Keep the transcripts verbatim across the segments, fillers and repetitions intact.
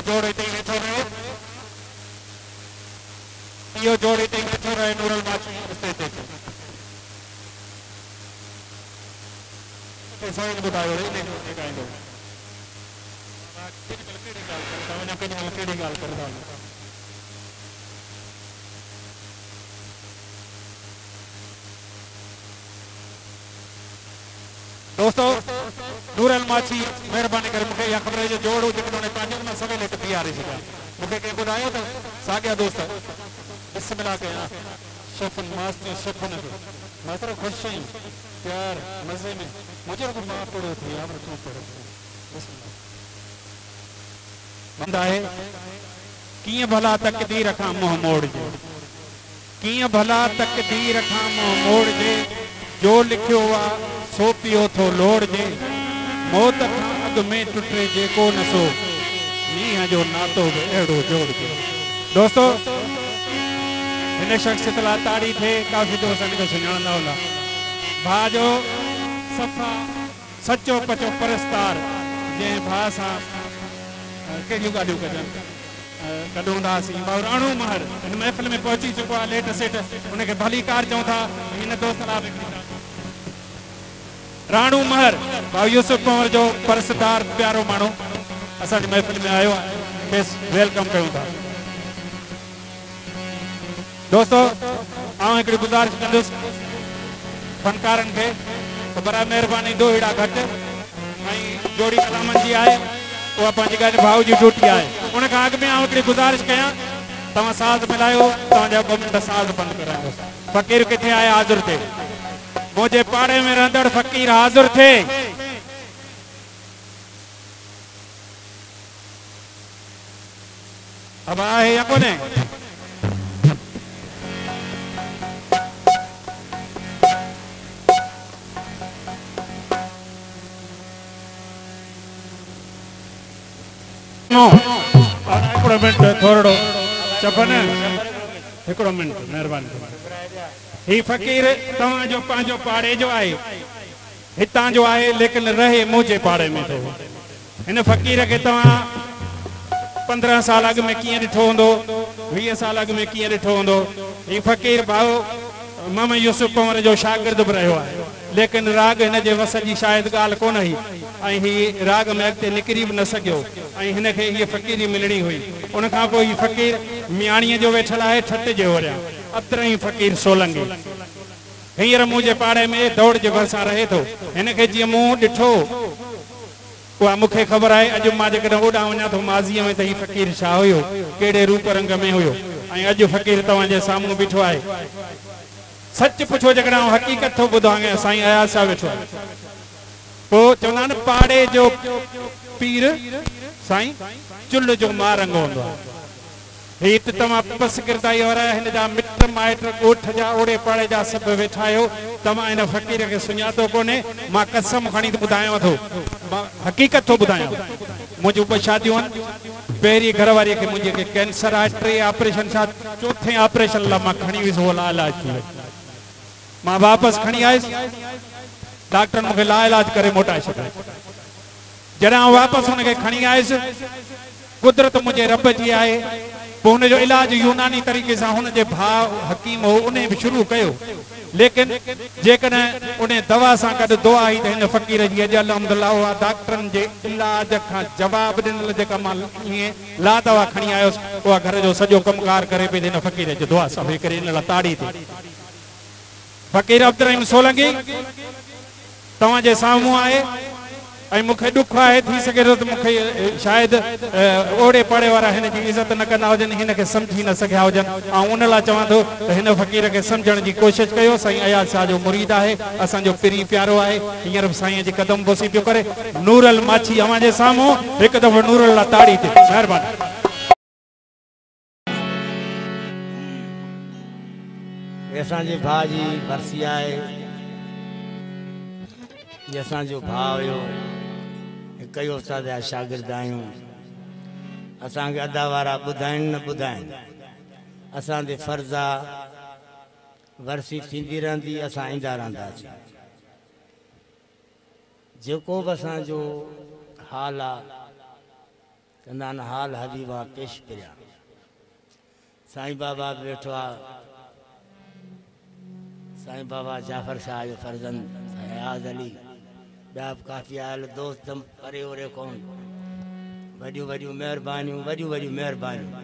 यो जोड़ इते ही वेठो रहे यो जोड़ इते ही वेठो रहे नूरल माछी स्टेज ते ते साईं ॿुधायो रे ने जो गाइंदो केड़ी ॻाल्हि करदा वञो केॾी केड़ी ॻाल्हि करदा दोस्तों नूरल माछी मेहरबानी करे मूंखे इहा ख़बर जो जोड़ हुजे उन्होंने पंहिंजे मां सवेल हिकु बीहारे छॾिया मूंखे कंहिं ॿुधायो त साॻिया दोस्त बिस्मिल्लाह कया शेफन मास्टर शेफन खे मास्टर ख़ुशि आहियूं प्यार मज़े में मुंहिंजो रुॻो मां पढ़ो थी या तूं पढ़ो बंद आहे कीअं भला तकदीर खां मुंहुं मोड़जे कीअं भला तकदीर खां मुंहुं मोड़जे जो लिखियो आहे सो पियो थो लोड़जे मौत खां अॻु में टुटे जेको न सो मींहं जो नातो बि अहिड़ो जोड़जे दोस्तों हिन शख़्सियत लाइ ताड़ी थिए काफ़ी दोस्त हिनखे सुञाणंदा हूंदा भाउ जो सफ़ा सचो पचो परस्तार जंहिं भाउ सां कहिड़ियूं ॻाल्हियूं कजनि कढूं था असीं भाउ राणू महर हिन महफ़िल में पहुची चुको आहे लेट सेठ उनखे भली कार चऊं था हिन दोस्त लाइ राणू महर भाउ यूसुफ कंवर जो परसदार प्यारो माण्हू असांजी महफ़िल में आयो आहे खेसि वेलकम कयूं था दोस्तों आउं हिकिड़ी गुज़ारिश कंदुसि फनकारनि खे त बराए महिरबानी दो हेड़ा घटि ऐं जोड़ी कलामनि जी आहे उहा पंहिंजी ॻाल्हि भाउ जी ड्यूटी आहे उन खां अॻु में आउं हिकिड़ी गुज़ारिश कयां तव्हां साज़ मिलायो तव्हांजा ॿ मिंट साज़ बंदि करायो फ़क़ीर किथे आहे हाज़िर थिए मुझे पाड़े में रहंदड़ फ़कीर हाज़िर थे अब आहे या कोने नो हिकिड़ो मिंट थोरो चपन हिकिड़ो मिंट महिरबानी ही फ़कीर तव्हां जो पंहिंजो पाड़े जो आहे हितां जो आहे लेकिन रहे मुंहिंजे पाड़े में थो हिन फ़कीर खे तव्हां पंद्रहं साल अॻु में कीअं ॾिठो हूंदो वीह साल अॻु में कीअं ॾिठो हूंदो ही फ़कीर भाउ मोहम्मद यूसुफ कंवर जो शागिर्द बि रहियो आहे लेकिन राग हिन जे वस जी शायदि ॻाल्हि कोन हुई ऐं हीअ राग में अॻिते निकिरी बि न सघियो ऐं हिनखे हीअ फ़कीरी मिलणी हुई उन खां पोइ हीअ फ़कीर मियाणीअ जो वेठल आहे ठट जे वरिया अतरई फ़कीर सोलंगी हींअर मुंहिंजे पाड़े में दौड़ जे भरिसां रहे थो हिनखे जीअं मूं ॾिठो उहा मूंखे ख़बर आहे अॼु मां जेकॾहिं ओॾां वञा थो माज़ीअ में त हीउ फ़कीर छा हुयो कहिड़े रूप रंग में हुयो ऐं अॼु फ़कीर तव्हांजे साम्हूं बीठो आहे सच पुछो जेकॾहिं हक़ीक़त थो ॿुधायां साईं अयाज़ साहिब वेठो आहे पोइ चवंदा आहिनि पाड़े जो पीर साईं चुल्ह जो मारंग हूंदो आहे ही त तव्हां बस किरदाई वारा हिन जा मिट माइट ॻोठ जा ओड़े पाड़े जा सभु वेठा आहियो तव्हां हिन फ़कीर खे सुञातो कोन्हे मां कसम खणी ॿुधायांव थो मां हक़ीक़त थो ॿुधायां मुंहिंजूं ॿ शादियूं आहिनि पहिरीं घरवारीअ खे मुंहिंजे खे कैंसर आहे टे ऑपरेशन छा चोथे ऑपरेशन लाइ मां खणी वियुसि उहो लाइलाज थी वियो मां वापसि खणी आयुसि डॉक्टर मूंखे लाइलाज करे मोटाए छॾियो जॾहिं वापसि हुनखे खणी आयुसि कुदरत मुंहिंजे रब जी आहे पोइ हुनजो इलाज यूनानी तरीक़े सां हुनजे भाउ हकीम हो उन बि शुरू कयो लेकिन जेकॾहिं उन दवा सां गॾु दुआ आई त हिन फ़कीर जी अॼु अल्हम्दुलिल्लाह उहा डॉक्टरनि जे इलाज खां जवाब ॾिनल जेका मां ईअं ला दवा खणी आयुसि उहा घर जो सॼो कमकार करे पई हिन फ़कीर जी दुआ सां वेही करे हिन लाइ ताड़ी थी फ़कीर अब्दुर्रहीम सोलंगी तव्हांजे साम्हूं आहे ऐं मूंखे ॾुख आहे थी सघे थो त मूंखे शायदि ओड़े पाड़े वारा हिन जी इज़त न कंदा हुजनि हिनखे सम्झी न सघिया हुजनि ऐं उन लाइ चवां थो त हिन फ़कीर खे सम्झण जी कोशिशि कयो साईं अयाज़ शाह जो मुरीद आहे असांजो पिरी प्यारो आहे हींअर बि साईं जी कदम बोसी पियो करे नूरल माछी अव्हांजे साम्हूं हिकु दफ़ो नूरल लाइ ताड़ी थिए महिरबानी असांजे भाउ जी बरसी आहे असांजो भाउ हुयो कई उस्ताद जा शागिर्द आहियूं असांखे अदा वारा ॿुधाइनि न ॿुधाइनि असांजे फर्ज़ आहे वरसी थींदी रहंदी असां ईंदा रहंदासीं जेको बि असांजो हाल आहे चंदान हाल हबीबा पेश करिया साईं बाबा बैठो आ साईं बाबा जाफर शाह जो फर्जंद फयाज अली ॿिया बि काफ़ी आयल दोस्त परे वरे कोन वॾियूं वॾियूं महिरबानियूं वॾियूं वॾियूं महिरबानियूं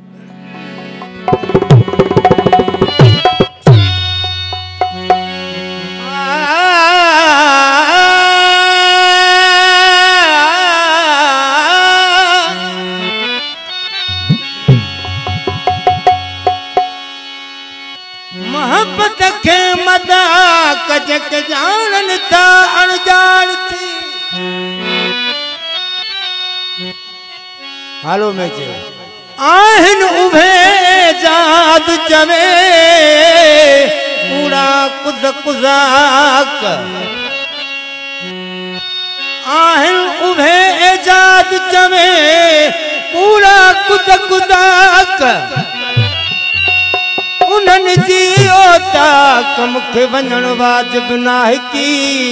मोहब्बत के मदाक जग जानन था अनजान थी हालो में चयो आहिन उभे जाद चवे कूड़ा कुद कुजाक आहिन उभे जाद चवे कूड़ा कुद कुजाक उन्हनि जी ओताक मूंखे वञण वाजिब नाहे की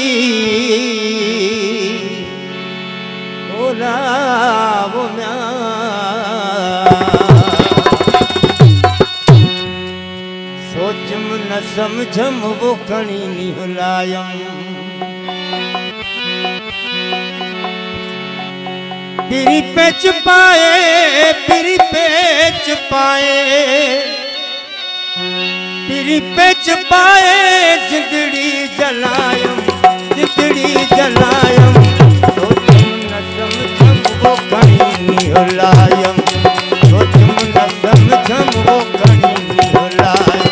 ओला वो म्या सोचम न समझम वो खणी निहलायम पिरी पेच पाए पिरी पेच पाए पिरी पेच पाए जिंदड़ी जलायम जिंदड़ी जलायम सोचम न समझम वो खणी निहलायम सोचम न समझम वो खणी निहलायम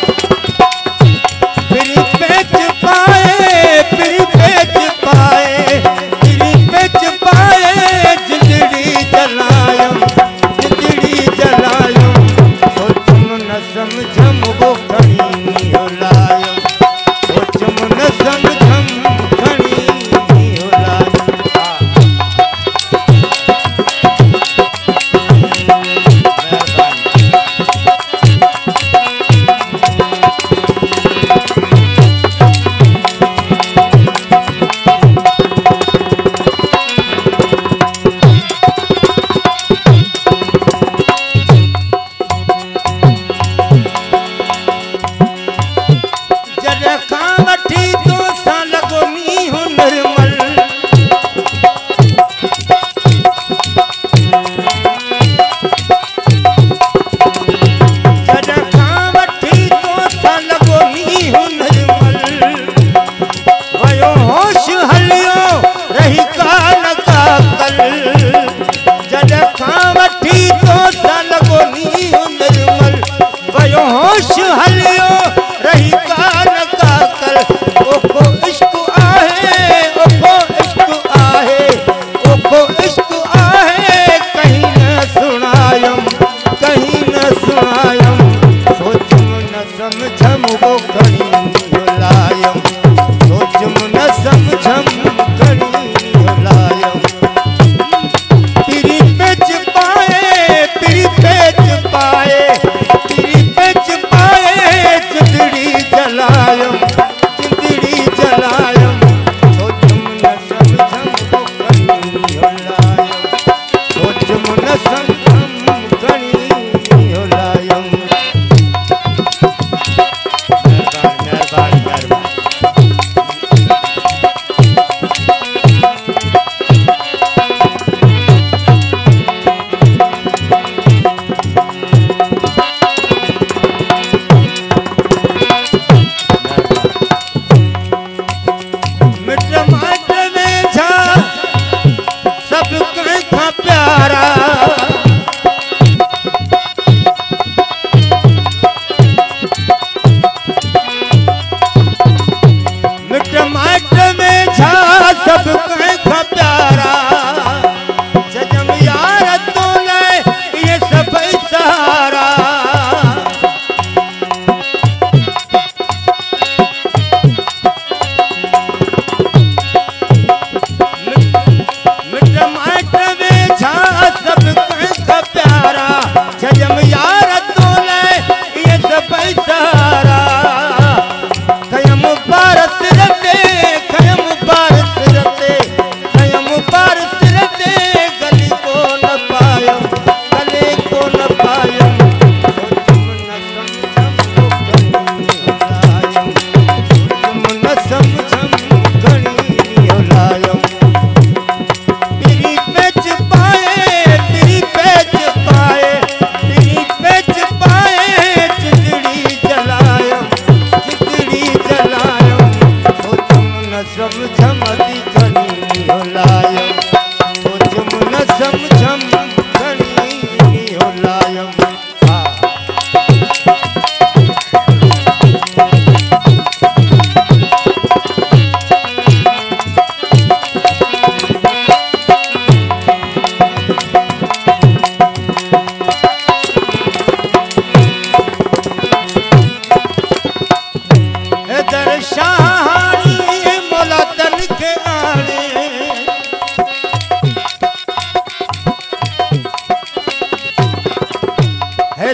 पिरी पेच पाए पिरी पेच पाए पिरी पेच पाए जिंदड़ी जलायम जिंदड़ी जलायम सोचम न समझम वो खणी निहलायम सोचम न समझम खणी निहलायम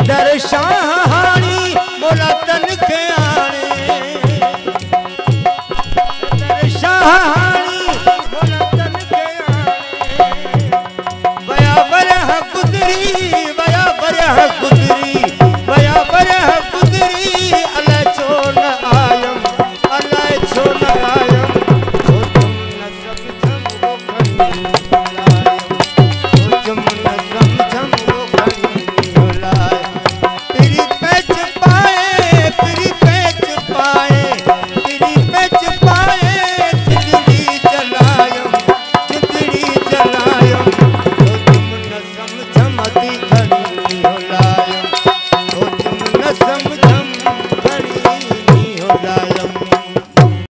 दर्शानी मोला तन के आने दर्शानी